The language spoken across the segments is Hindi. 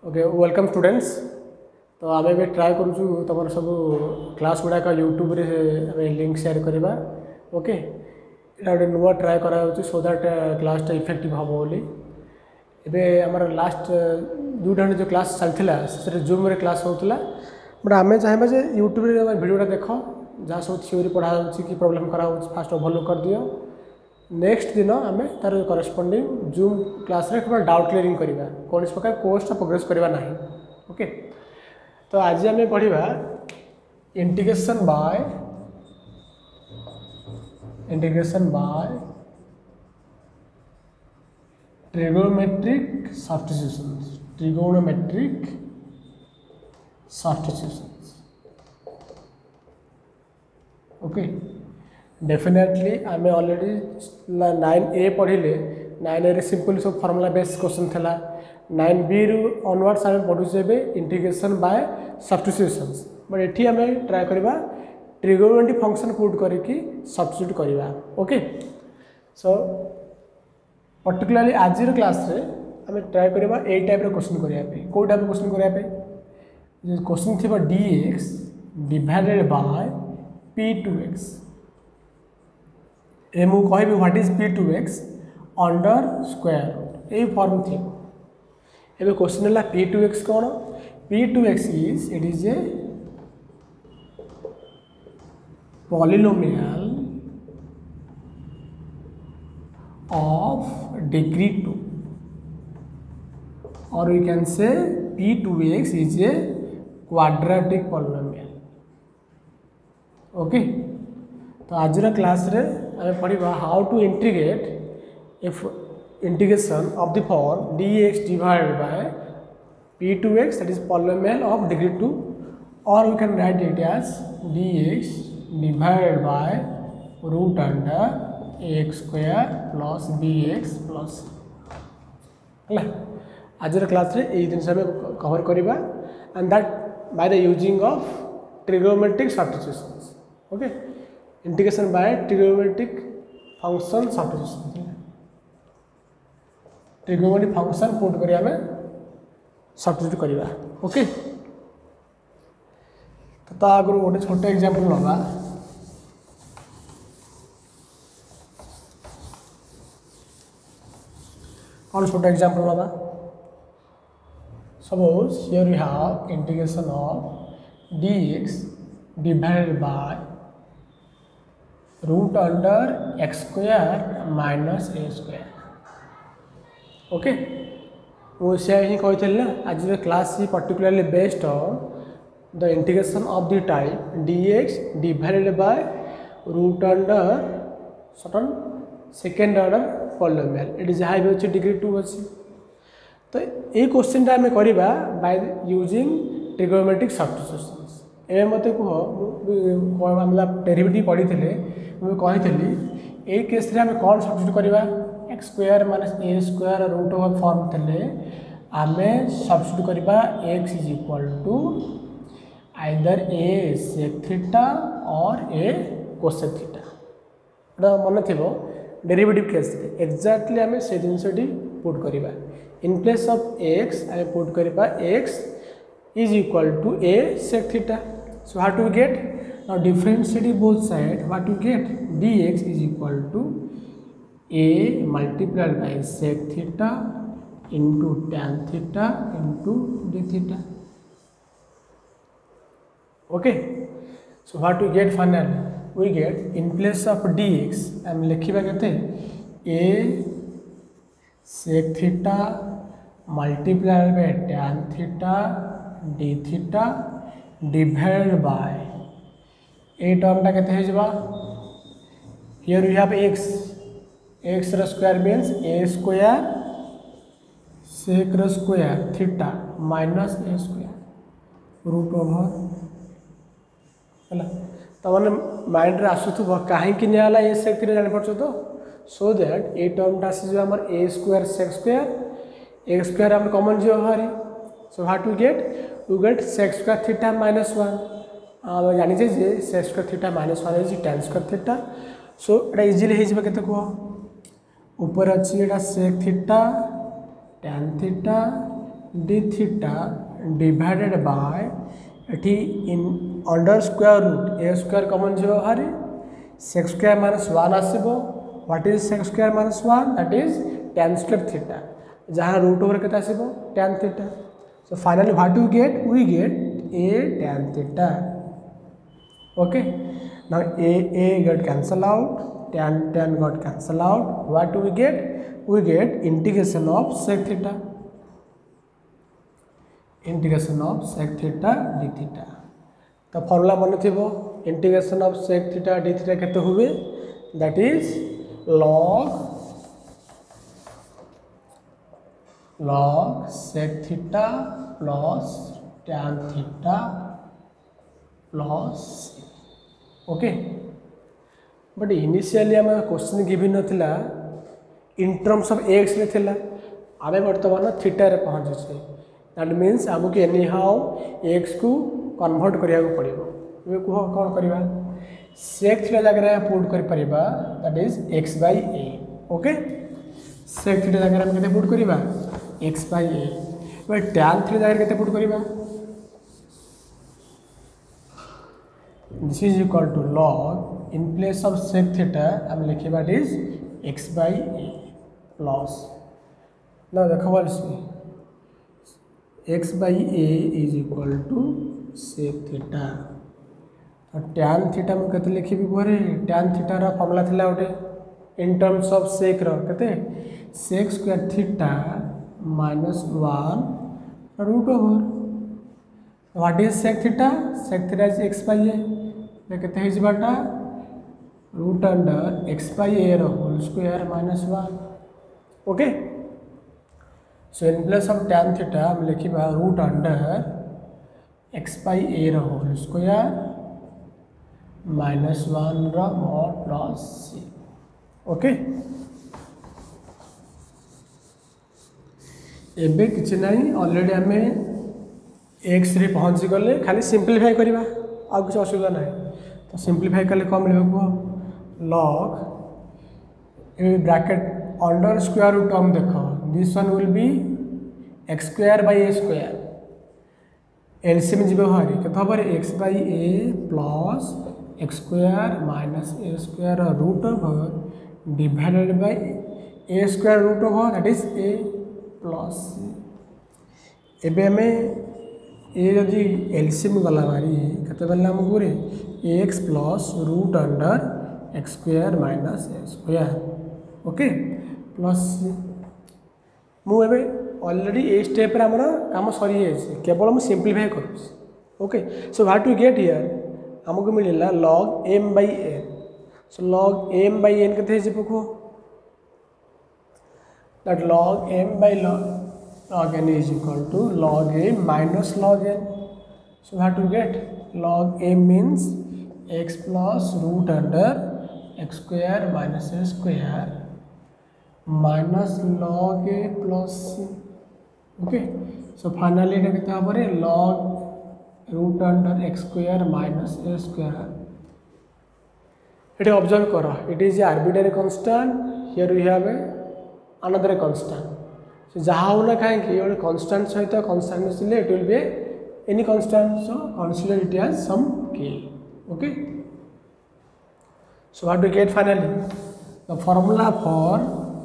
Okay welcome students. तो आम भी ट्राए करूँ तुम सब क्लास गुड़ाक यूट्यूब रे लिंक शेयर करवा। ओके यहाँ गोटे नुआ ट्राए करा सो दैट क्लासटा इफेक्टिव हम बोली। एबे आमर लास्ट दुईटा जो क्लास चलता जूम रे क्लास होता बट आम चाहिए जे यूट्यूब रे वीडियोटा देख जहाँ सब थ्योरी पढ़ा कि प्रॉब्लम करा फास्ट ओवरलुक कर दियो। नेक्स्ट दिन आम तार करस्पॉन्डिंग जूम क्लास रे केवल डाउट क्लियरिंग करवा कौन प्रकार कोर्सटा प्रोग्रेस करवा ना। ओके तो आज आम पढ़ा integration by trigonometric substitutions. Okay definitely आम ऑलरेडी 9A पढ़ले। 9A सिंपल सब फॉर्मूला बेस्ड क्वेश्चन था। 9B रु ऑनवर्ड्स आम पढ़ुचे इंटीग्रेशन बाय सब्स्टिट्यूशंस बट एठी आम ट्राए करवा ट्रिगोनोमेट्रिक फंक्शन पुट करके सब्स्टिट्यूट करवा। ओके सो पर्टिकुलरली आज क्लास रे आम ट्राए करवा ए टाइप क्वेश्चन करने कौ टाइप क्वेश्चन करने क्वेश्चन थी dx डिवाइडेड बाय p2x। ए मु कहि what is p2x under square root ए फॉर्म थी। एबे क्वेश्चन है p2x कौन? p2x it is a polynomial of degree 2 और we can say p2x is a quadratic polynomial. Okay तो आज क्लास रे आम पढ़ा how to integrate if integration of the form dx divided by p2x that is polynomial of degree 2 और we can write it as dx divided by root under a square plus bx plus है। आज क्लास रे यही जिन कवर करवा and that by the using of trigonometric substitutions. Okay integration by trigonometric function substitution trigonometric function put करिया में सब्स्टिट्यूट करवा। ओके तो आगु गोटे छोटे एग्जांपल नवा। कौन छोटा एग्जांपल नवा? Suppose here we have integration of dx divided by root under x square minus a square. Okay मुझे ही कही ना आज क्लास ही particularly based on the integration of the type dx divided by root under certain second order polynomial एटी जहाँ भी अच्छे डिग्री 2 अच्छी। तो ये क्वेश्चन आम करवा बाय यूजिंग ट्रिगोनोमेट्रिक सब्स्टिट्यूशंस। ए मत कह मतलब डेरिवेटिव पढ़ी मुझे कही ये केस रे आम कौन सब्स्टिट्यूट करवा x square minus a square root of form थे आम सब्स्टिट्यूट करवा x is equal to either a sec theta और ए कोसेक थीटा। मन थी डेरिवेटिव केस एक्जाक्टली आम से जिनटी पुट करवा इन प्लेस ऑफ एक्स आम पुट करवा x is equal to a sec theta. So how to get now differentiate both side what you get dx is equal to a multiplied by sec theta into tan theta into d theta। okay so what we get finally we get in place of dx am लिखिबा केते a sec theta multiplied by tan theta d theta divided by ए टर्मटा केते हो जबा हियर वी हैव x रा square means a square sec रा square theta minus a square root over है। तो मैंने माइंड रे आसुथबो काहे कि नियाला a सेक थीटा जानि पड़छो तो सो दैट ए टर्मटा से जो हमर a square sec square x square हम कॉमन जो हरी। So what we get sec square theta minus 1 जानी जे sec square theta minus 1 is tan square theta. So एटा इजीली हो केते कह ऊपर अच्छी एटा sec theta tan theta d theta divided by एटी in under square root a square common जीव बाहर सेक्स स्क्वायर माइनस 1 आसो what is sec square minus 1 that is tan square theta जहाँ रूट ओवर के आसो tan theta so finally what we get a tan theta okay now a get cancel out tan got cancel out what do we get integration of sec theta d theta तो फॉर्मूला मन थी integration of sec theta d theta केते हुए that is log sec theta plus tan theta plus okay but initially आम क्वेश्चन गिवन नाला in terms of X ray थिला आमे वर्तमान थीटा रे पहुँचे दैट मीन्स आमको एनी हाउ एक्स को कन्वर्ट करिया को पड़िबो ये कह कौन करवा सेक थीटा जगह पुट कर परिबा that is x by a okay sec theta जगह हम केते पुट करबा x by a but tan theta जगह केते पुट करबा this is equal to log in place of sec theta हम लिखिबा it is x by a plus now देखो वाल x by a is equal to sec theta तो tan theta हम केते लिखिबी गोरे tan theta रा फार्मूला थिला ओटे in terms of sec रा केते sec square theta minus 1 root over what is sec theta is x by a कहते हैं बाटा root under x by a whole square minus 1 okay so in place of tan theta हम लिखा root under x by a whole square minus 1 mod plus C okay एबे किछि नहीं ऑलरेडी आम एक्स रे पहुँची गले खाली सिंप्लीफाई करवा आ कुछ असुविधा ना तो सिंप्लीफाई कले कम मिले कह log bracket under square root term देख this one will be x square by a square LCM जीव बाहर के x by a plus x square minus a square root over divided by a square root over that is a plus एबे हमें ये जदि एलसीएम गला मारी केते बेला हमको रे x plus root under x square minus a square okay plus मुझे ऑलरेडी ए स्टेप रे हमर काम सरी जाय केवल मु सिंप्लीफाई करूँ okay so what we get here हमको मिलला log m by n so log m by n केते जे पको that log m by log n is equal to log a minus log n so what to get log a means x plus root under x square minus a square minus log a plus c okay so finally it is log root under x square minus a square it observe karo it is a arbitrary constant here we have a another constant so जहाँ होना कहीं ये constant सहित constant मिसले it will be any constant so consider it as some k okay so what do we get finally the formula for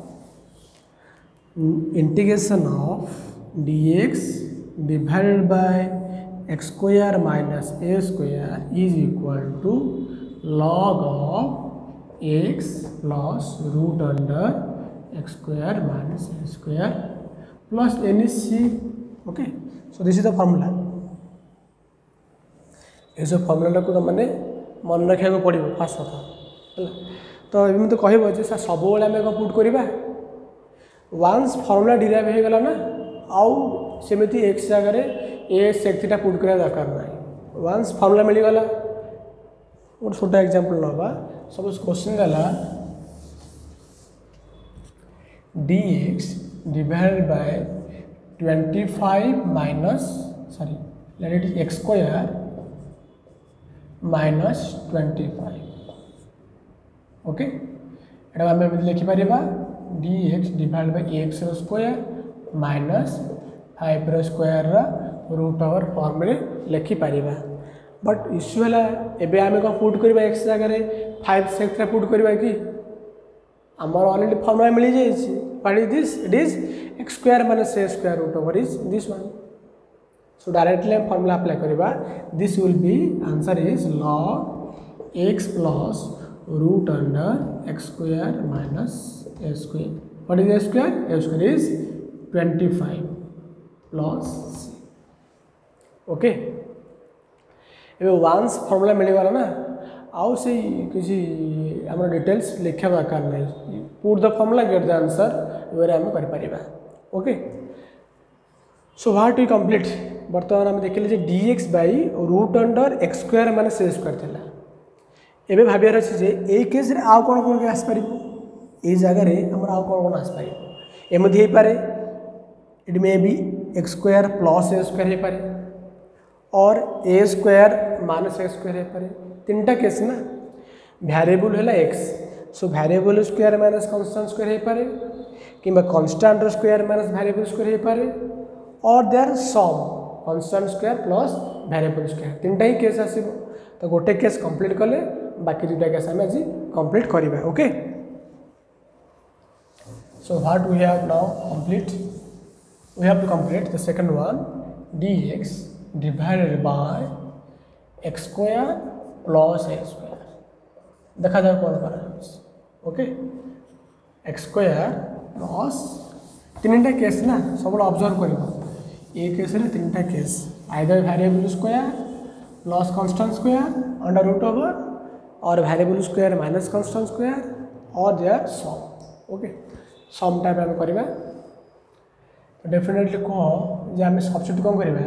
integration of dx divided by x square minus a square is equal to log of x plus root under x square minus a square plus n is c okay so this is the formula ये सब फॉर्मूला को मैंने मन रखा पड़ो फास्ट कथा तो ये तो कह सब आम पुट करवा वन्स फॉर्मूला डिराइव हो गला ना आउ सेमती एक्स जगह ए सेक थीटा पुट करा दरकार ना वन्स फॉर्मूला मिलगला गोटे छोटा एग्जांपल नवा सपोज क्वेश्चन गला dx divided by 25 minus sorry let it is x square minus 25 okay एटा आम लिखि पारिबा dx divided by x square minus 5 square root over form लिखिपर बट इश्यू है एबे आम कौन पुट करवा एक्स जगह 5 सेक्स पुट करवा कि आमर ऑलरेडी फॉर्मूला मिल जाइए what is this it is x square minus a square root over is this one so directly हम फॉर्मूला अप्लाई करवा this will be answer is log x plus root under x square minus a square what is a square is 25 plus okay एबे वंस फॉर्मूला मिलगला ना आउ से किसी आम डिटेल्स लिखा दरकार नहीं put the formula get the answer वे आम कर okay so what we complete बर्तमान आम देखिले d x by root under x square minus a square था एबे भावियार अच्छे जे ए केस रे आउ कौन कौन आसपार ये जगह आम आउ कौन कौन आसपार एमती हो पारे it may be x square plus a square हो पारे और a square minus a square हो पारे तीन टा केस ना भैरिएबल है x so variable square minus constant square हो पारे कि constant square minus variable square हो पारे और there some constant square plus variable square तीन टा ही केस आसीबो तो गोटे केस कंप्लीट कले बाकी दुटा केस आम आज कंप्लीट करवा okay so what we have now complete we have to complete the second one dx divided by x square plus a square देखा जाए कौन कर ओके एक्स स्क्वायर प्लस तीन टा केस ना सब ऑब्जर्व कर ये केस रे तीन टा case either variable square plus constant square under root over और variable square minus constant square और there some okay some type आम करवा डेफिनेटली कह जे आम सब्सिट्यूट कौन करवा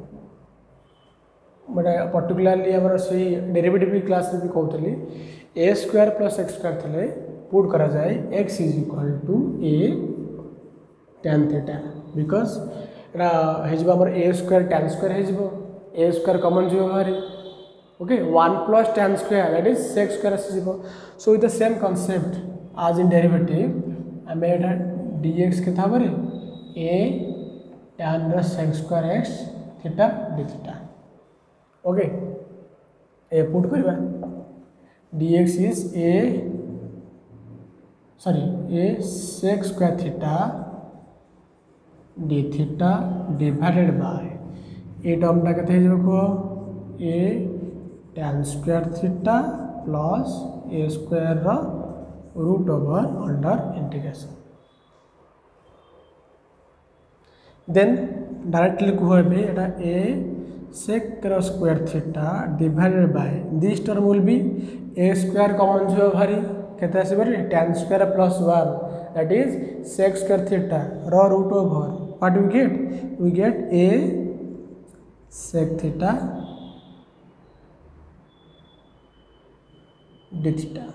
बट पर्टिकुलाली आम से डेरिवेटिव क्लास भी कहते a square plus x square थे पुट करा जाए x is equal to a tan theta because एम ए स्क्वायर tan स्क्वायर हो ए स्क्वायर कमन जो बाहरी okay 1 plus tan square that is sec square आसीजो so with the same concept आज इन डेरिवेटिव आम एटा dx के था बरे a tan sec square x theta d theta okay ए पुट करवा dx is a sec square theta d theta divided by ए टर्मटा के a tan square theta plus a square root over under integration then directly कह एटा a sec square theta divided by this term will be a square common जो भारी केते आसीबो tan square plus 1 that is sec square theta root over what we get a sec theta d theta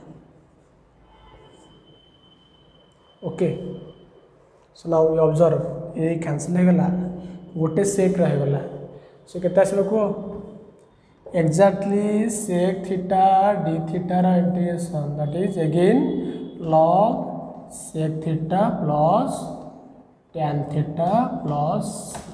okay so now we observe ए कैंसिल हो गला गोटे सेक रहगला सो केते आसलो को exactly sec theta d theta रा integration that is again log sec थीटा प्लस tan थीटा प्लस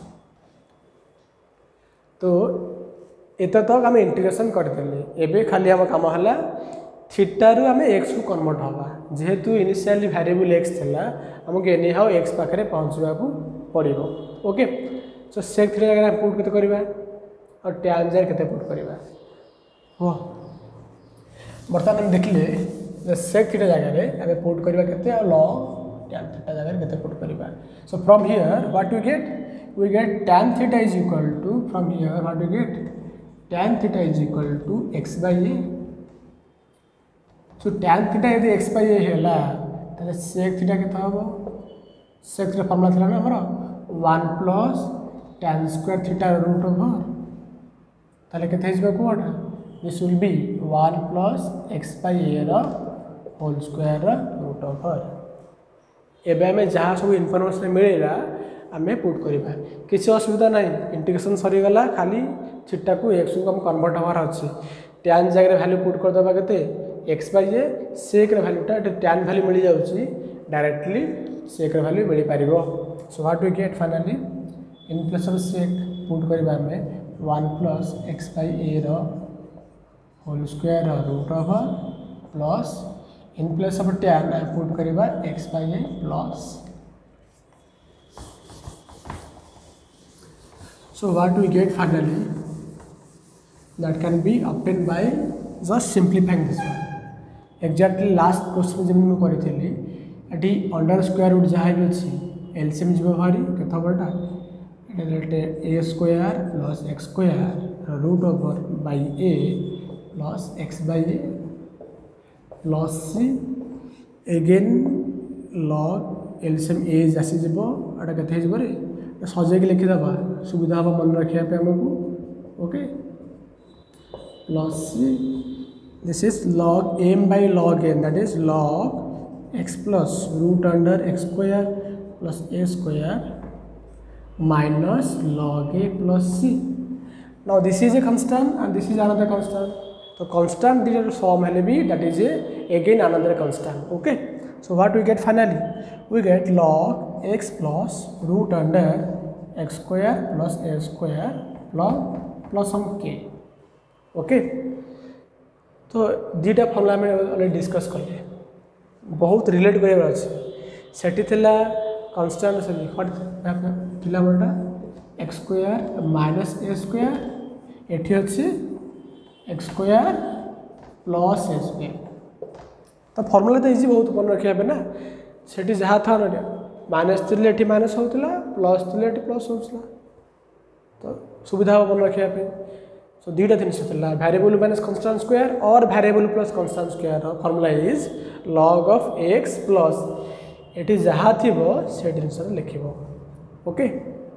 तो एत तक आम इंटीग्रेशन करदेले एबे खाली हम काम है थीटा रु आम एक्स को कन्वर्ट हवा जेहेतु इनिशियली वेरिएबल एक्स थिला हमको एनी हाउ एक्स पाखे पहुँचवा पड़ो ओके सो सेक थीटा जगह पुट केते करबा और tan जगह केते पुट करबा हो बर्तमान हम देखले सेक थीटा जगह आम पुट करबा केते और log tan थीटा जगह केते पुट करबा so from here what we get tan theta is equal to from here what we get tan theta is equal to x by a so tan theta यदि x by a हैला ताले sec theta केता होबो sec theta फार्मूला थिला ना हमरो 1 plus tan square theta root over ताले केते हिजबो कोड this will be 1 plus x by a रा whole square root over एबे हमें जहाँ सब इनफॉरमेशन मिलेला आम पुट करवा किसी असुविधा ना इंटीग्रेशन सरीगला खाली थीटा को एक्स को हम कन्वर्ट हमार अच्छे tan जगह वैल्यू पुट करदे के एक्स बाय ए सेक वैल्यूटा tan वैल्यू मिल जाऊँगी डायरेक्टली सेक वैल्यू मिल पार so what we get finally in place of sec put करबा में 1 प्लस x by a whole square root over plus in place of tan put करबा x by a plus. So what we get finally, that can be obtained by just simplifying this one. Exactly last question जब मैं करी थी एटी अंडर स्क्वायर रूट जहाँ भी अच्छी एलसीएम जीव भारी केत बटा a square plus x square root over by a plus x by a plus C again log LCM ए आसी जीव एटा केते जीव रे सजेक लिखिदेबा सुविधा हम मन रखा आमको. ओके प्लस दिस इज log m by log n, that is log x plus root under x square plus a square minus log a plus c. Now this is a constant and this is another constant. So constant digital form will be, that is again another constant. Okay, so what we get finally, we get log x plus root under x square plus a square plus some k. Okay तो दुटा फॉर्मूला में ऑलरेडी डिस्कस कले बहुत रिलेट करार अच्छे सेठी कन्स्टाट सरी मोटा x square minus a square एटी अच्छे x square plus a square. तो फॉर्मूला तो इजी बहुत मन रखा ना सेठी जहाँ था ना माइनस थी ये माइनस होता प्लस थी ये प्लस होता तो सुविधा मन रखापी. सो दुटा जिन वेरिएबल माइनस कांस्टेंट स्क्वायर और variable plus constant square formula is log of x plus ये जहाँ थी से जिनस लिख. ओके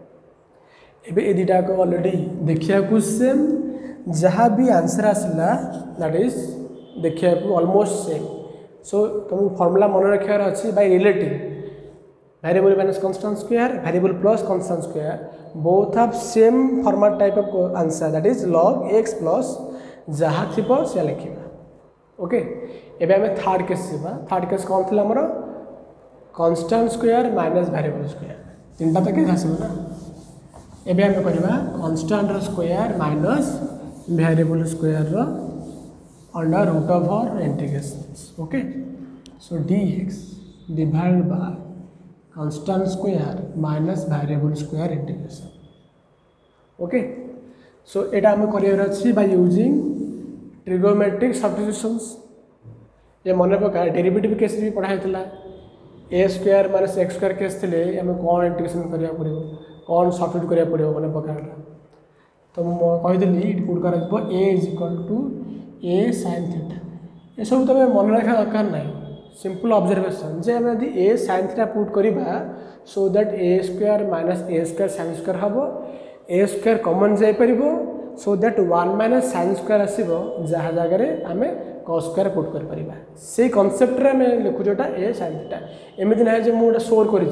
एबे ए दुटा को ऑलरेडी देखिया सेम जहाँ भी आंसर आसला दैट इज देखिया ऑलमोस्ट सेम. सो तुम फॉर्मूला मन रखार अच्छी by relating variable minus constant square, variable plus constant square, both have same format type of answer, that is log x plus जहाँ थी से लिखा. ओके एबे हमें थर्ड केस जीवा. थर्ड केस कौन थी आमर constant square minus variable square तीनटा तो केस आसो ना. एबे हमें करवा constant square minus variable square under root over integration. Okay so dx divide by constant square minus variable square integration. Okay, so एटा हमें करियर अच्छी by using trigonometric substitutions. ये मन पका डेरिवेटिव केस भी पढ़ाई थला a square minus x square case थे हमें कौन इंटीग्रेशन करिया पड़ो कौन सब्स्टिट्यूट करिया पड़ो मन पका. तो मुझे पुट कर a is equal to a sin theta. ये सब तुम मन रखा दरकार ना सिंपल ऑब्जर्वेशन जे हम यदि ए sin थीटा पुट करवा so that a square minus a square sin square हम ए स्क्वायर कॉमन जापर so that 1 minus sin square आसो जहाँ जगह आम cos स्क्वायर पुट कर से कनसेप्ट आम लिखुचा ए sin थीटा. एमती ना जो मुझे सोर कर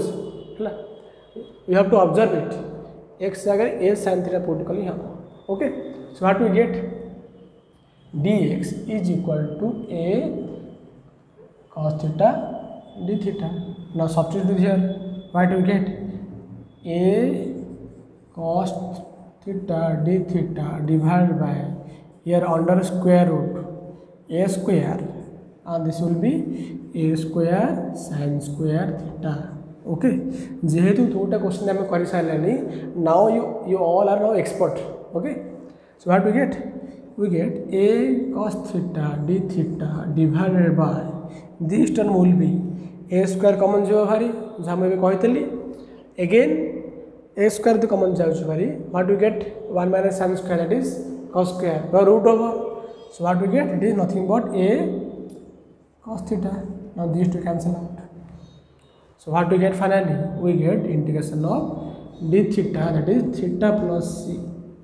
you have to observe it x जगह ए sin थीटा पुट कली हम. Okay so what we get dx is equal to a cos theta d theta. Now substitute here. What do we get? A cos theta d theta divided by here under square root a square and this will be a square sin square theta. Okay. जेहेतु दुटा क्वेश्चन आम कर सारे now you all are now expert. Okay. So what we get? We get a cos theta d theta divided by this term will be a square common जो भारी जहाँ मैं कही again a square तो common जाऊँ भारी. What we get 1 minus sin square, that is cos square by root over. So what we get, it is nothing but a cos theta. Now these two cancel out. So what we get finally, we get integration of d theta, that is theta plus c.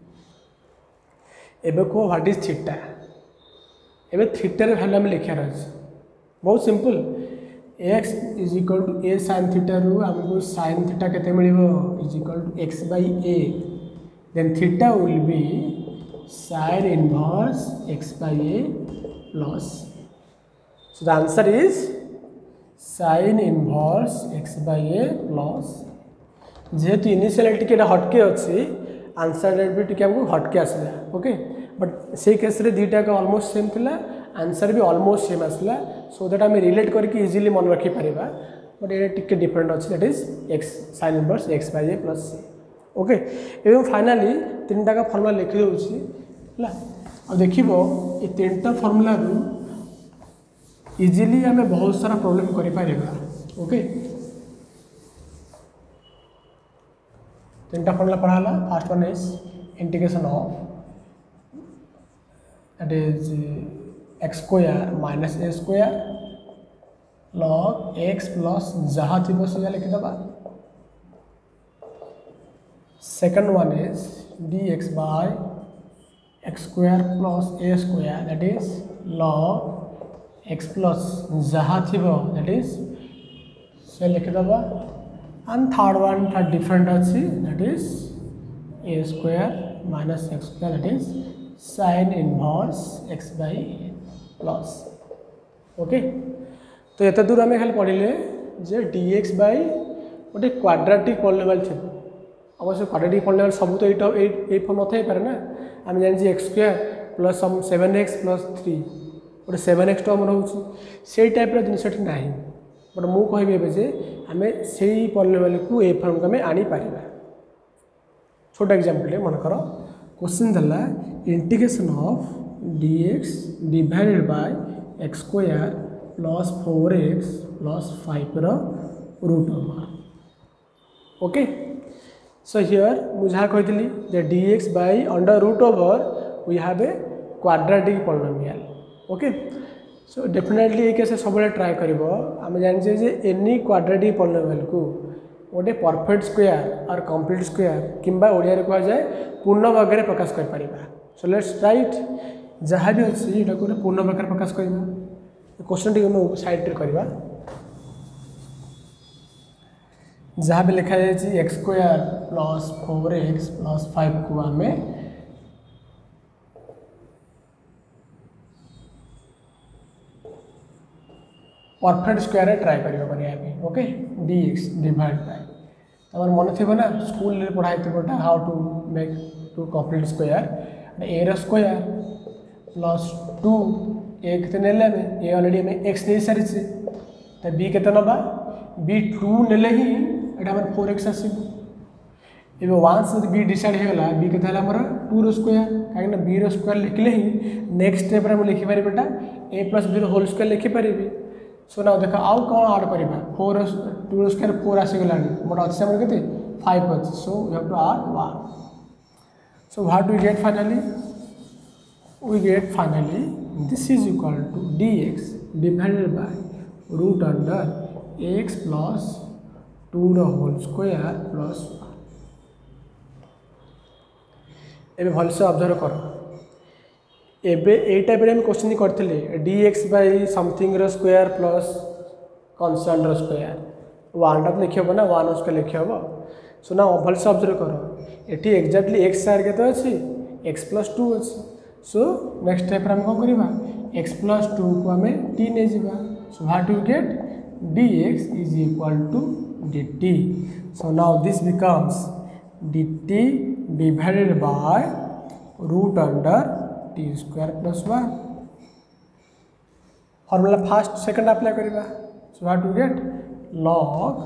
एबे को व्हाट इज थीटा. एबे थीटा रे वैल्यू हम लिखा रही बहुत simple x is equal to a sin theta रू हमको sin थीटा केते मिलिबो is equal to x by a then theta will be sin inverse x by a plus. So the answer is sin inverse x by a plus. जेहेतु इनिशियल टिके हटके अच्छी आंसर भी टिके हमको हटके आसला ओके बट से केस रे दुईटा ऑलमोस्ट सेम थिला आंसर भी ऑलमोस्ट सेम आसला सो दैट आम रिलेट करके इजिली मन रखी पारिबा बट ये टिके डिफरेंट अच्छी that is x sine inverse x by a plus C okay एवं फाइनाली तीन टा फर्मुला लिखि दउछि हला अब देखिबो ये तीनटा फर्मुला रु इजिली आम बहुत सारा प्रॉब्लम करि पारिबा ओके तीन टा फर्मुला पढ़ाला first one is integration of that is x square minus a square log x plus जहाँ थी से लिखिदबा second one is dx by x square plus a square that is log x plus जहाँ थी that is से लिखिदबा and third one था different अच्छी that is a square minus x square that is sin inverse x by a plus okay तो ये दूर आम खाली पढ़ले जे dx by गोटे क्वाड्रेटिक पॉलिनोमियल थी अवश्य क्वाड्रेटिक पॉलिनोमियल सब तो ये फॉर्म न थाई पारे ना आम जानी x square plus some 7x plus 3 गोटे 7x टर्म रोचे से टाइप जिनस ना बट मु कहबी जे आम से पॉलिनोमियल को ए फॉर्म को आम आनी पारिबा छोटा एग्जांपल मनकर क्वेश्चन दला integration of dx divided by x square plus 4x plus 5 root over okay so here मुझे कही जे dx by under root over we have a quadratic polynomial okay so definitely ये केस सब ट्राए कर आम जाने जे एनी क्वाड्रेटिक पॉलिनोमियल को गोटे परफेक्ट स्क्वायर और कंप्लीट स्क्वायर किंबा ओडिया रे कहा जाए पूर्ण वर्ग में प्रकाश कर पारिबा सो लेट्स राइट जहाँ भी अच्छी ये गोटे पूर्ण वर्ग में प्रकाश करवा क्वेश्चन टी साइड रे करवा जहाँ भी लिखा जाए x square plus 4x plus 5 को आम परफेक्ट स्क्वायर ट्राए करने ओके dx डिवाइड बाय तमर मन थी ना स्कूल रे पढ़ाई थोड़ा how to make to complete square a रो स्क्वायर प्लस 2 ए के नेले में ए ऑलरेडी में x नहीं सारी तो b के नबा b 2 नेले ही एटा हमर 4x आसीबो एबे वंस बी डिसाइड हेला बी के थाला हमर 2 रो स्क्वायर काहे बी रो स्क्वायर लिखले ही नेक्स्ट स्टेप रे हम लिखि पारि बेटा a + b रो होल स्क्वायर लिखि पारिबी सो नाउ देखा आउ कोन ऐड करिबा 4 2 रो स्क्वायर 4 आसी गलानी बट अछि हमर केते 5 अछि so we have to add 1 so what do we get finally this is equal to dx divided by root under x plus 2 रो होल स्क्वायर प्लस 1 एबे भलसे ऑब्जर्व कर एबे ए टाइप रे हम क्वेश्चन करथिले dx बाय समथिंग रो स्क्वायर प्लस कांस्टेंट रो स्क्वायर 1 टा लिखियो ना 1 उसके लिखियो सो ना भलसे ऑब्जर्व कर एठी एग्जैक्टली x आर केते अछि x + 2 अछि सो नेक्स्ट स्टेप रे हम को करबा x + 2 को हमें t ने जिबा so what you get dx is equal to dt so now this becomes dt divided by root under t square plus 1 formula first second apply करिबा so what you get log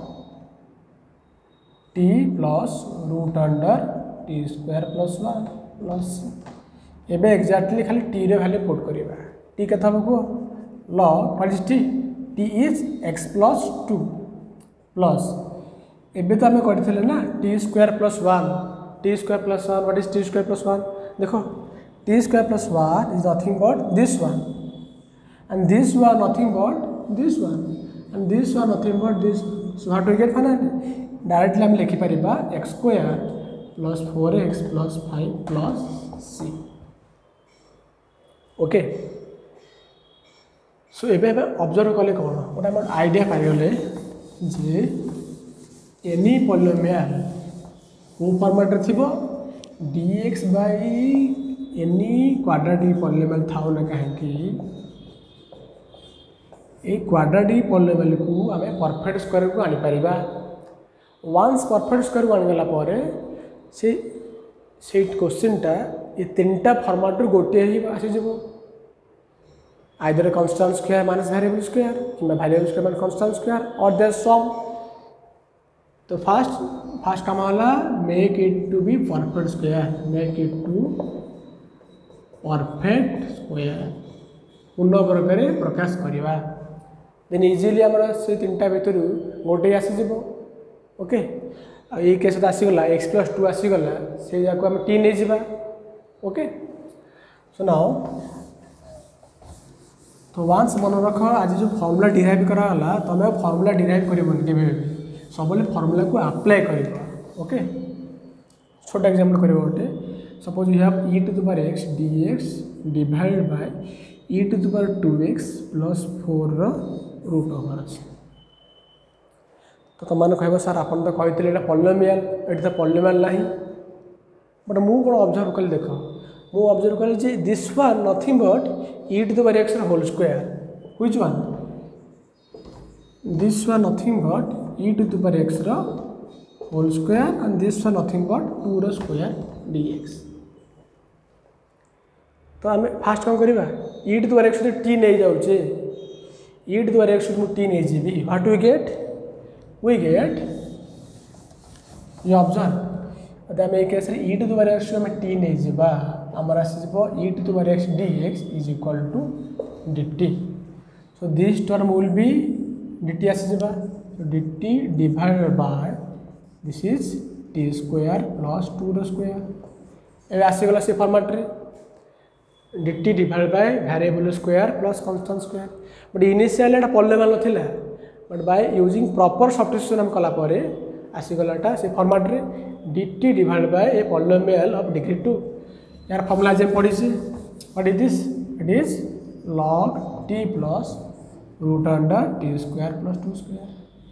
t plus root under t square plus 1 plus एबे एक्जेक्टली खाली t रे वैल्यू पुट करिबा t कथा को log what is t is x plus 2 plus एबे तो हमें करथिले ना t square plus 1 what is t square plus 1 देखो t square plus 1 is nothing but this one and this one nothing but this one and this one nothing but this one. So how to get finally directly हम लिखि परिबा x square plus 4x plus 5 plus c okay सो एबे ऑब्जर्व कले कौन गोटे आम आइडिया पाइगले जे एनी पॉलिनोमियल को फॉर्मेट रे थिबो dx by any quadratic polynomial थाउ ना कहीं ए क्वाड्रेटिक पॉलिनोमियल को आम परफेक्ट स्क्वायर को आनी परिबा वन्स परफेक्ट स्क्वायर को आनीगला से क्वेश्चनटा ये तीनटा फॉर्मेट रू गोटे ही आसीज either constant square minus variable square कि variable square minus constant square और देयर सम। तो फर्स्ट काम वाला make it to be perfect square, make it to perfect square पूर्ण प्रकार प्रकाश करवा देन इजिली आम से तीनटा भितर गोटे आसीज। ओके ये केस आसीगला x+2 आसीगला से जाको आम टी नहीं जावा। ओके सो नाउ तो वन्स मन रख आज जो फॉर्मूला डिराइव कराला तुम फॉर्मूला डिराइव कर सब फॉर्मूला को अप्लाई कर। ओके छोटा एग्जांपल कर गोटे suppose you have e⁻x dx divide by e⁻2x + 4 root over अच्छे। तो तुमने कह सर आप तो कहते ये पॉलिनोमियल ये तो पॉलिनोमियल ना बट मु कौन ऑब्जर्व कल देख मु ऑब्जर्व कल जे this one nothing but e⁻x whole square which one this one nothing but e⁻x whole square and this one nothing but 2 square dx। तो आम फास्ट कौन करवा e⁻x टी नहीं जाऊे e⁻x टी नहीं जी what we get you observe आम एक केस e⁻x आम टी नहीं जावा आमर आसीज e⁻x dx is equal to dt। So this term will be dt आसीज dt divided by this is t square plus 2 square. ये आसीगला से फॉर्मेट रे dt divided by variable square plus constant square but initial एटा पॉलिनोमियल नथिला but by using proper substitution हम कला परे आसीगलाटा से फॉर्मेट रे dt divided by a polynomial of degree 2। यार फॉर्मूला जे पढ़ी से what is this it is log t plus root under t square plus 2 square.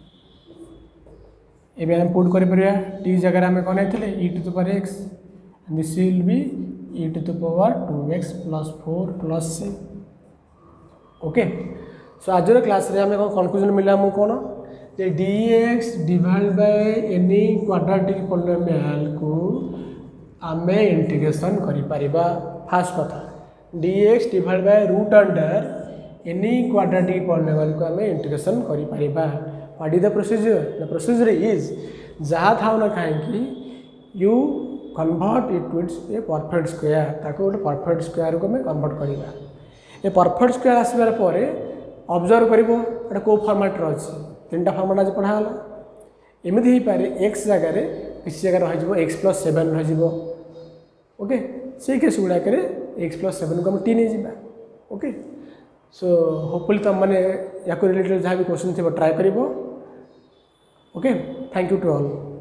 एबे हम पुट करि परिया t जगह हम कोन थे e⁻x this will be e⁻2x plus 4 plus c। Okay so आज क्लास रे हमें कन्क्लूजन मिला मु कौन जे dx divide by any quadratic polynomial को आम इंटीग्रेशन करिपरिबा। फास्ट कथा dx divide by root under any quadratic polynomial को आम इंटीग्रेशन करिपरिबा। What is the procedure? The procedure is जहाँ था ना कहीं you convert it to its a perfect square ताको गोटे परफेक्ट स्क्वायर को आम कन्वर्ट करवा। ए परफेक्ट स्क्वायर आसबार पर ऑब्जर्व कर कौ फॉर्मेट अच्छे तीन फॉर्मेट आज पढ़ाला एमती हो पारे एक्स जगार किसी जगह रही x+7 रही। ओके से केस गुड़ाक x+7 को हम टी नहीं जावा। ओके सो होपफुली तुम मैंने या रिलेटेड जहाँ भी क्वेश्चन थी ट्राए कर। Okay thank you to all.